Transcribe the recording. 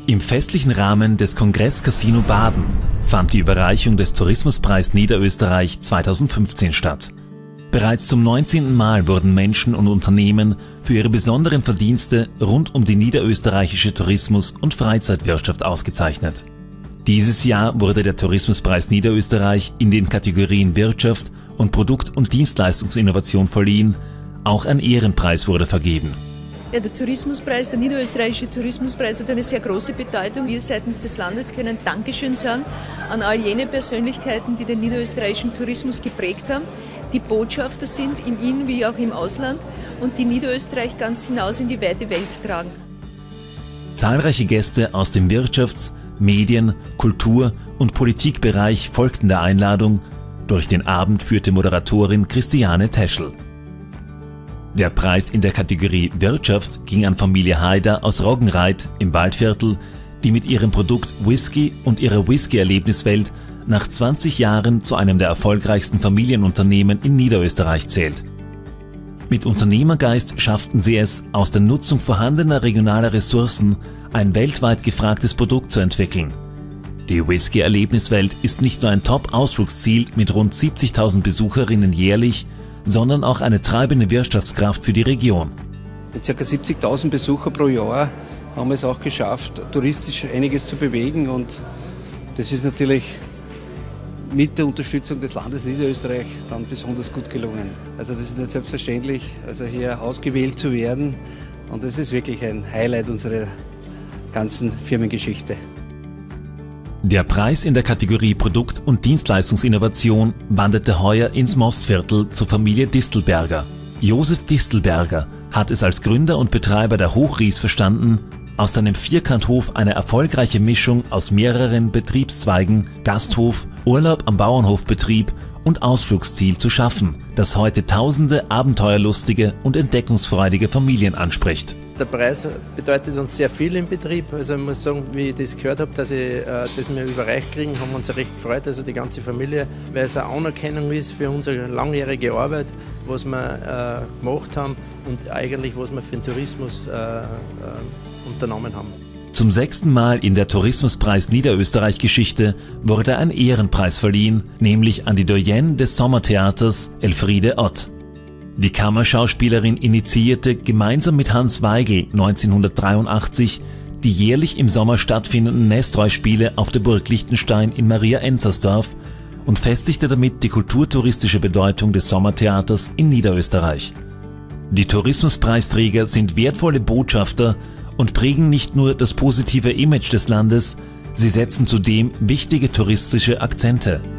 Im festlichen Rahmen des Kongress Casino Baden fand die Überreichung des Tourismuspreis Niederösterreich 2015 statt. Bereits zum 19. Mal wurden Menschen und Unternehmen für ihre besonderen Verdienste rund um die niederösterreichische Tourismus- und Freizeitwirtschaft ausgezeichnet. Dieses Jahr wurde der Tourismuspreis Niederösterreich in den Kategorien Wirtschaft und Produkt- und Dienstleistungsinnovation verliehen. Auch ein Ehrenpreis wurde vergeben. Ja, der Tourismuspreis, der niederösterreichische Tourismuspreis hat eine sehr große Bedeutung. Wir seitens des Landes können Dankeschön sagen an all jene Persönlichkeiten, die den niederösterreichischen Tourismus geprägt haben, die Botschafter sind, im In- wie auch im Ausland und die Niederösterreich ganz hinaus in die weite Welt tragen. Zahlreiche Gäste aus dem Wirtschafts-, Medien-, Kultur- und Politikbereich folgten der Einladung. Durch den Abend führte Moderatorin Christiane Teschel. Der Preis in der Kategorie Wirtschaft ging an Familie Haider aus Roggenreit im Waldviertel, die mit ihrem Produkt Whisky und ihrer Whisky-Erlebniswelt nach 20 Jahren zu einem der erfolgreichsten Familienunternehmen in Niederösterreich zählt. Mit Unternehmergeist schafften sie es, aus der Nutzung vorhandener regionaler Ressourcen ein weltweit gefragtes Produkt zu entwickeln. Die Whisky-Erlebniswelt ist nicht nur ein Top-Ausflugsziel mit rund 70.000 Besucherinnen jährlich, sondern auch eine treibende Wirtschaftskraft für die Region. Mit ca. 70.000 Besucher pro Jahr haben wir es auch geschafft, touristisch einiges zu bewegen, und das ist natürlich mit der Unterstützung des Landes Niederösterreich dann besonders gut gelungen. Also das ist nicht selbstverständlich, also hier ausgewählt zu werden, und das ist wirklich ein Highlight unserer ganzen Firmengeschichte. Der Preis in der Kategorie Produkt- und Dienstleistungsinnovation wanderte heuer ins Mostviertel zur Familie Distelberger. Josef Distelberger hat es als Gründer und Betreiber der Hochries verstanden, aus seinem Vierkanthof eine erfolgreiche Mischung aus mehreren Betriebszweigen, Gasthof, Urlaub am Bauernhofbetrieb und Ausflugsziel zu schaffen, das heute tausende abenteuerlustige und entdeckungsfreudige Familien anspricht. Der Preis bedeutet uns sehr viel im Betrieb. Also ich muss sagen, wie ich das gehört habe, dass wir überreicht kriegen, haben wir uns recht gefreut, also die ganze Familie, weil es eine Anerkennung ist für unsere langjährige Arbeit, was wir gemacht haben und eigentlich was wir für den Tourismus unternommen haben. Zum 6. Mal in der Tourismuspreis Niederösterreich-Geschichte wurde ein Ehrenpreis verliehen, nämlich an die Doyenne des Sommertheaters Elfriede Ott. Die Kammerschauspielerin initiierte gemeinsam mit Hans Weigel 1983 die jährlich im Sommer stattfindenden Nestroy-Spiele auf der Burg Liechtenstein in Maria-Enzersdorf und festigte damit die kulturtouristische Bedeutung des Sommertheaters in Niederösterreich. Die Tourismuspreisträger sind wertvolle Botschafter und prägen nicht nur das positive Image des Landes, sie setzen zudem wichtige touristische Akzente.